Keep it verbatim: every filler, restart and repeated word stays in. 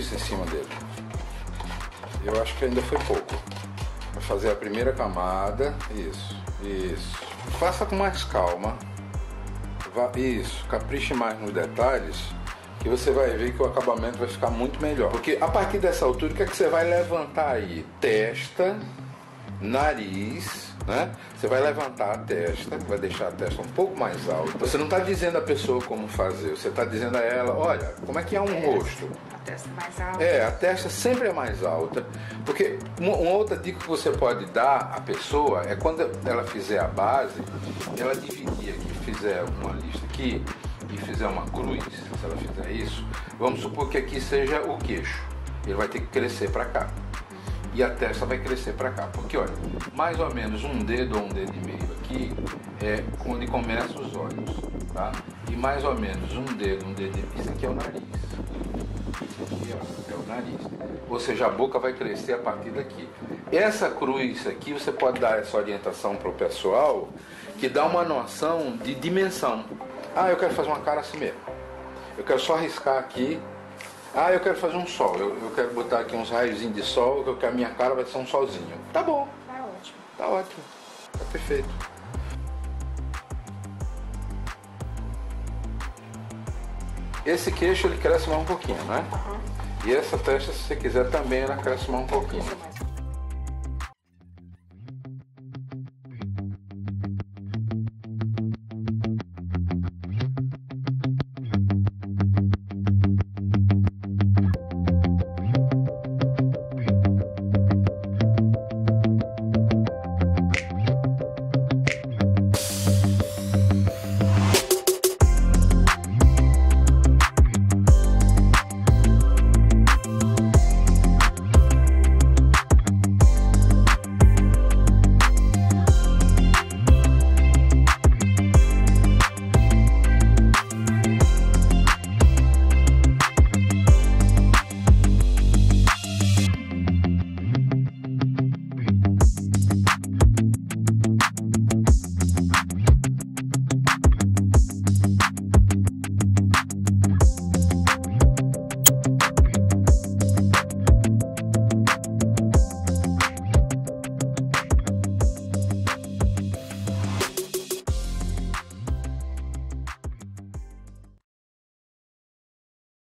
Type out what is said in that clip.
isso em cima dele. Eu acho que ainda foi pouco. Vou fazer a primeira camada. Isso, isso. Faça com mais calma. Isso, capriche mais nos detalhes, que você vai ver que o acabamento vai ficar muito melhor. Porque a partir dessa altura, o que é que você vai levantar aí? Testa, nariz, né? Você vai levantar a testa, vai deixar a testa um pouco mais alta. Você não está dizendo à pessoa como fazer, você está dizendo a ela, olha, como é que é um é, rosto? A testa mais alta. É, a testa sempre é mais alta. Porque uma, uma outra dica que você pode dar à pessoa é quando ela fizer a base, ela dividir aqui, fizer uma lista aqui e fizer uma cruz, se ela fizer isso, vamos supor que aqui seja o queixo. Ele vai ter que crescer para cá. E a testa vai crescer para cá. Porque, olha, mais ou menos um dedo ou um dedo e meio aqui é onde começam os olhos, tá? E mais ou menos um dedo, um dedo e meio. Isso aqui é o nariz. Isso aqui, ó, é o nariz. Ou seja, a boca vai crescer a partir daqui. Essa cruz aqui, você pode dar essa orientação para o pessoal, que dá uma noção de dimensão. Ah, eu quero fazer uma cara assim mesmo. Eu quero só riscar aqui. Ah, eu quero fazer um sol, eu, eu quero botar aqui uns raiozinhos de sol, que a minha cara vai ser um solzinho. Tá bom. Tá ótimo. Tá ótimo. Tá perfeito. Esse queixo ele cresce mais um pouquinho, né? Uhum. E essa testa, se você quiser, também ela cresce mais um pouquinho.